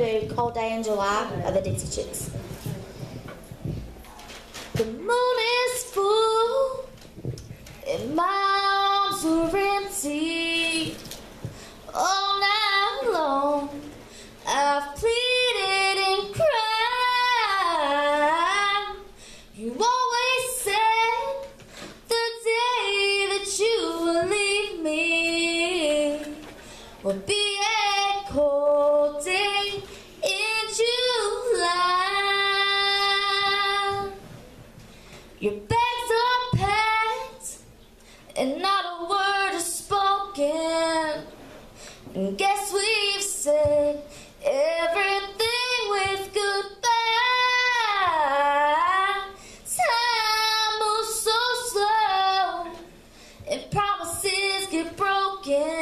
to do Cold Day in July by the Dixie Chicks. The moon is full and my arms are empty. All night long I've pleaded and cried. You always said the day that you will leave me will be a cold day in July. Your bags are packed and not a word is spoken. And guess we've said everything with goodbye. Time moves so slow and promises get broken.